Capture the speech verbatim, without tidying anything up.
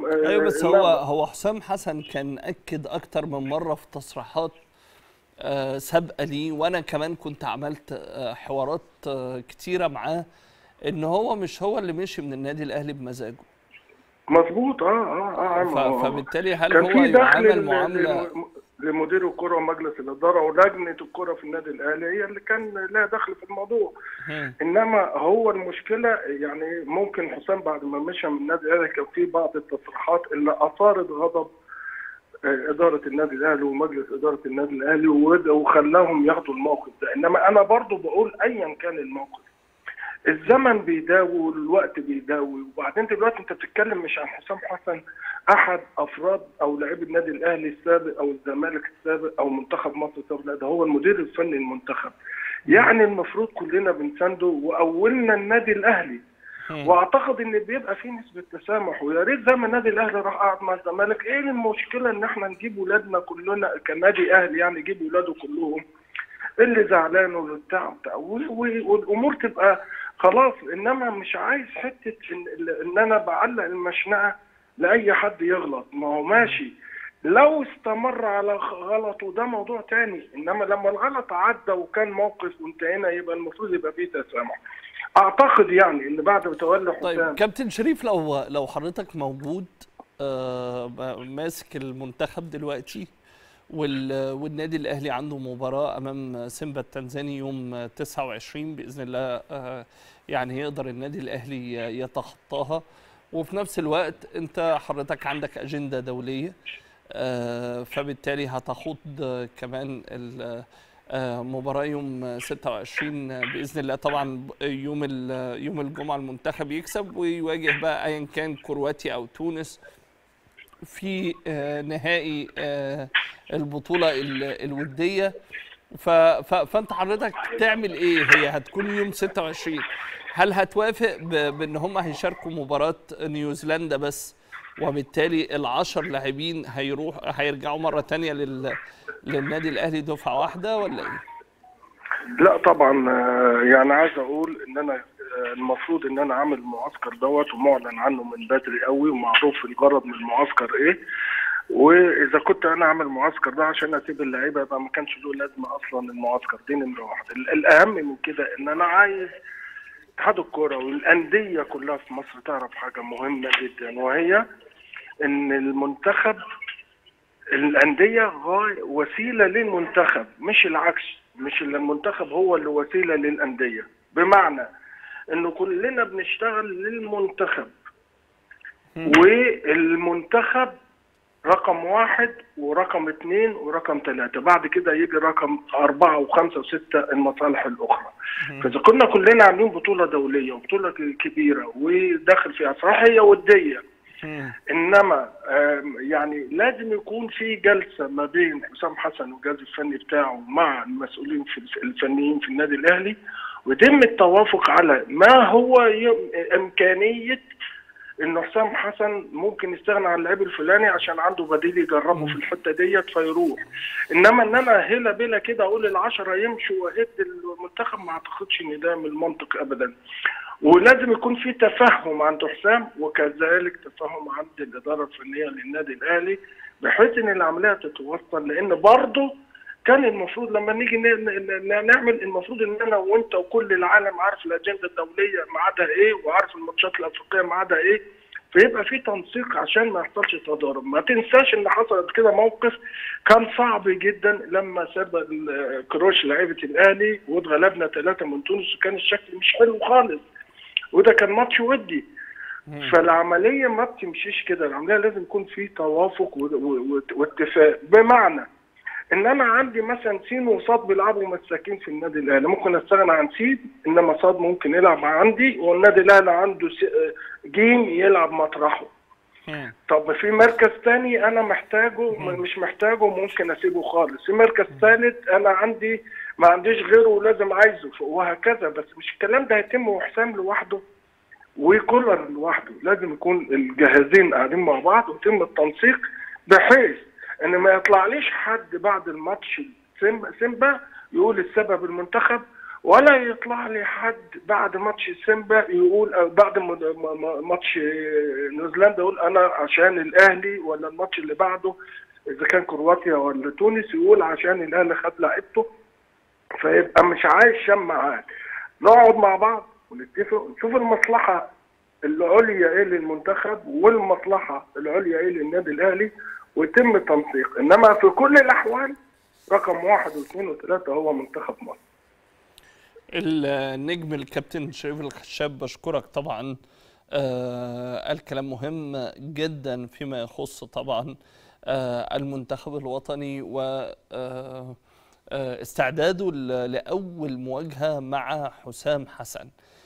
ايوه بس هو هو حسام حسن كان اكد اكتر من مره في تصريحات آه سابقه لي، وانا كمان كنت عملت آه حوارات آه كتيره معاه، ان هو مش هو اللي مشي من النادي الاهلي بمزاجه. مظبوط. اه اه اه فبالتالي هل كان هو في يعامل دخل معامله؟ لمدير الكره ومجلس الاداره ولجنه الكره في النادي الاهلي هي اللي كان لها دخل في الموضوع. انما هو المشكله يعني ممكن حسام بعد ما مشى من النادي الاهلي كان في بعض التصريحات اللي اثارت غضب اداره النادي الاهلي ومجلس اداره النادي الاهلي وخلاهم ياخدوا الموقف ده. انما انا برضو بقول ايا كان الموقف الزمن بيداوي والوقت بيداوي. وبعدين دلوقتي انت بتتكلم مش عن حسام حسن احد افراد او لاعبي النادي الاهلي السابق او الزمالك السابق او منتخب مصر السابق، لا ده هو المدير الفني المنتخب. يعني المفروض كلنا بنسانده واولنا النادي الاهلي. واعتقد ان بيبقى في نسبه تسامح، ويا ريت زي ما النادي الاهلي راح قعد مع الزمالك، ايه المشكله ان احنا نجيب ولادنا كلنا كنادي اهلي، يعني نجيب ولاده كلهم اللي زعلان واللي بتاع والامور تبقى خلاص. انما مش عايز حته ان, إن انا بعلق المشنقه لاي حد يغلط. ما هو ماشي لو استمر على غلطه ده موضوع تاني، انما لما الغلط عدى وكان موقف وانتهينا يبقى المفروض يبقى فيه تسامح. اعتقد يعني ان بعد ما تولى حسام. طيب كابتن شريف، لو لو حضرتك موجود آه ماسك المنتخب دلوقتي والنادي الاهلي عنده مباراه امام سيمبا التنزاني يوم تسعة وعشرين باذن الله، آه يعني يقدر النادي الاهلي يتخطاها، وفي نفس الوقت انت حضرتك عندك اجنده دوليه، آه فبالتالي هتخوض كمان مباراه يوم ستة وعشرين باذن الله. طبعا يوم يوم الجمعه المنتخب يكسب ويواجه بقى ايا كان كرواتيا او تونس في نهائي البطوله الوديه. فانت حضرتك تعمل ايه؟ هي هتكون يوم ستة وعشرين، هل هتوافق بان هم هيشاركوا مباراه نيوزيلندا بس، وبالتالي العشر لاعبين هيروح هيرجعوا مره ثانيه لل للنادي الاهلي دفعه واحده ولا ايه؟ لا طبعا، يعني عايز اقول ان انا المفروض ان انا عامل المعسكر دوت ومعلن عنه من بدري قوي ومعروف الغرض من المعسكر ايه. واذا كنت انا عامل المعسكر ده عشان اسيب اللعيبه يبقى ما كانش له لازمه اصلا المعسكر. دي نمره واحد. الاهم من كده ان انا عايز اتحاد الكوره والانديه كلها في مصر تعرف حاجه مهمه جدا، وهي ان المنتخب الانديه وسيله للمنتخب مش العكس. مش المنتخب هو اللي وسيله للانديه، بمعنى انه كلنا بنشتغل للمنتخب والمنتخب رقم واحد ورقم اثنين ورقم ثلاثة، بعد كده يجي رقم أربعة وخمسة وستة المصالح الأخرى. فإذا كنا كلنا عاملين بطولة دولية وبطولة كبيرة وداخل فيها صحيح هي ودية، إنما يعني لازم يكون في جلسة ما بين حسام حسن والجهاز الفني بتاعه مع المسؤولين في الفنيين في النادي الأهلي، ويتم التوافق على ما هو إمكانية إن حسام حسن ممكن يستغنى عن اللاعب الفلاني عشان عنده بديل يجربه في الحته ديت فيروح. انما ان انا هلا بلا كده اقول العشره يمشوا واهد المنتخب، ما اعتقدش ان ده من المنطق ابدا. ولازم يكون في تفهم عند حسام وكذلك تفهم عند الاداره الفنيه للنادي الاهلي بحيث ان العمليه تتوصل. لان برضه كان المفروض لما نيجي نعمل المفروض ان انا وانت وكل العالم عارف الاجنده الدوليه ميعادها ايه وعارف الماتشات الافريقيه ميعادها ايه، فيبقى في تنسيق عشان ما يحصلش تضارب. ما تنساش ان حصلت كده موقف كان صعب جدا لما ساب كروش لعيبه الاهلي واتغلبنا ثلاثه من تونس وكان الشكل مش حلو خالص، وده كان ماتش ودي. فالعمليه ما بتمشيش كده، العمليه لازم يكون في توافق واتفاق. بمعنى ان انا عندي مثلا سين وصاد بيلعبوا مساكين في النادي الاهلي، ممكن استغنى عن سين انما صاد ممكن يلعب عندي، والنادي الاهلي عنده جيم يلعب مطرحه. طب في مركز ثاني انا محتاجه مش محتاجه ممكن اسيبه خالص، في مركز ثالث انا عندي ما عنديش غيره ولازم عايزه، وهكذا. بس مش الكلام ده هيتم وحسام لوحده وكولر لوحده، لازم يكون الجهازين قاعدين مع بعض ويتم التنسيق بحيث ان ما يطلعليش حد بعد الماتش سيمبا, سيمبا يقول السبب المنتخب ولا يطلع لي حد بعد ماتش سيمبا يقول، أو بعد م- م- ماتش نيوزيلندا يقول انا عشان الاهلي، ولا الماتش اللي بعده اذا كان كرواتيا ولا تونس يقول عشان الاهلي خد لعيبته. فيبقى مش عايز شماعات. نقعد مع بعض ونتفق ونشوف المصلحه العليا ايه للمنتخب والمصلحه العليا ايه للنادي الاهلي، ويتم التنسيق. انما في كل الاحوال رقم واحد واثنين وثلاثه هو منتخب مصر. النجم الكابتن شريف الخشاب، بشكرك طبعا. آه قال كلام مهم جدا فيما يخص طبعا آه المنتخب الوطني و آه آه استعداده ل- لأول مواجهة مع حسام حسن.